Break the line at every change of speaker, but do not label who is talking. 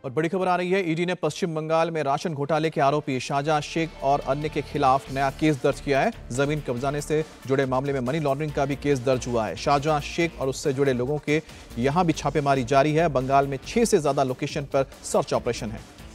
और बड़ी खबर आ रही है, ईडी ने पश्चिम बंगाल में राशन घोटाले के आरोपी शाहजहां शेख और अन्य के खिलाफ नया केस दर्ज किया है। जमीन कब्जाने से जुड़े मामले में मनी लॉन्ड्रिंग का भी केस दर्ज हुआ है। शाहजहां शेख और उससे जुड़े लोगों के यहां भी छापेमारी जारी है। बंगाल में 6 से ज्यादा लोकेशन पर सर्च ऑपरेशन है।